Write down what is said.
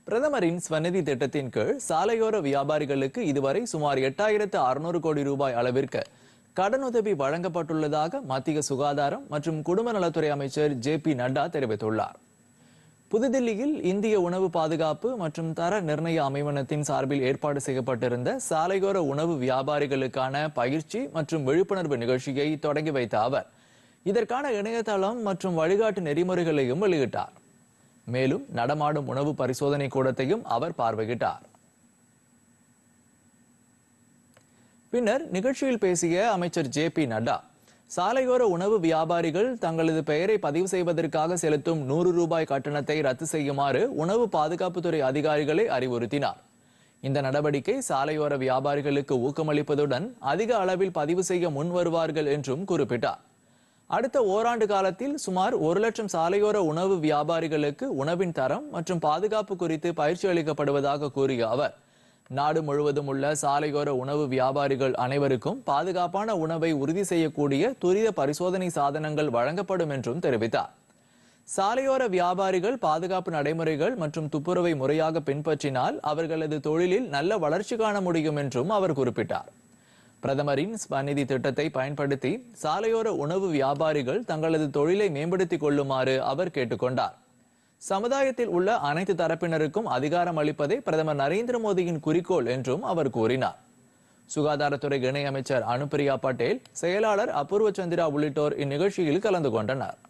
பிரதமரின் ஸ்வநிதி திட்டத்தின் கீழ் சாலையோர வியாபாரிகளுக்கு இதுவரை சுமார் 8600 கோடி ரூபாய் அளவிற்கு கடனுதவி வழங்கப்பட்டுள்ளதாக மத்திய சுகாதாரம் மற்றும் குடும்ப நலத்துறை அமைச்சர் ஜே.பி. நட்டா தெரிவித்துள்ளார். புதுதில்லியில் இந்திய உணவு பாதுகாப்பு மற்றும் தர நிர்ணய அமைவனத்தின் சார்பில் ஏற்பாடு செய்யப்பட்டிருந்த சாலையோர உணவு வியாபாரிகளுக்கான பயிற்சி மற்றும் விழிப்புணர்வு நிகழ்ச்சியை தொடங்கி வைத்த அவர் இதற்கான இணையதளம் மற்றும் வழிகாட்டு நெறிமுறைகளையும் வெளியிட்டார். மேலும் நடமாடும் உணவு பரிசோதனை கூடத்தையும் அவர் பார்வையிட்டார். பின்னர் நிகழ்ச்சியில் பேசிய அமைச்சர் ஜே.பி. நட்டா, சாலையோர உணவு வியாபாரிகள் தங்களது பெயரை பதிவு செய்வதற்காக செலுத்தும் 100 ரூபாய் கட்டணத்தை ரத்து செய்யுமாறு உணவு பாதுகாப்புத்துறை அதிகாரிகளை அறிவுறுத்தினார். இந்த நடவடிக்கை சாலையோர வியாபாரிகளுக்கு ஊக்கமளிப்பதுடன் அதிக அளவில் பதிவு செய்ய முன் வருவார்கள் என்றும் குறிப்பிட்டார். அடுத்த ஓராண்டு காலத்தில் சுமார் 1 லட்சம் சாலையோர உணவு வியாபாரிகளுக்கு உணவின் தரம் மற்றும் பாதுகாப்பு குறித்து பயிற்சி அளிக்கப்படுவதாக கூறிய அவர், நாடு முழுவதும் உள்ள சாலையோர உணவு வியாபாரிகள் அனைவருக்கும் பாதுகாப்பான உணவை உறுதி செய்யக்கூடிய துரித பரிசோதனை சாதனங்கள் வழங்கப்படும் என்றும் தெரிவித்தார். சாலையோர வியாபாரிகள் பாதுகாப்பு நடைமுறைகள் மற்றும் துப்புரவை முறையாக பின்பற்றினால் அவர்களது தொழிலில் நல்ல வளர்ச்சி காண முடியும் என்றும் அவர் குறிப்பிட்டார். பிரதமரின் ஸ்வநிதி திட்டத்தை பயன்படுத்தி சாலையோர உணவு வியாபாரிகள் தங்களது தொழிலை மேம்படுத்திக் கொள்ளுமாறு அவர் கேட்டுக்கொண்டார். சமுதாயத்தில் உள்ள அனைத்து தரப்பினருக்கும் அதிகாரம் அளிப்பதே பிரதமர் நரேந்திர மோடியின் குறிக்கோள் என்றும் அவர் கூறினார். சுகாதாரத்துறை இணை அமைச்சர் அனுப்பிரியா பட்டேல், செயலாளர் அபூர்வ சந்திரா உள்ளிட்டோர் இந்நிகழ்ச்சியில் கலந்து கொண்டனர்.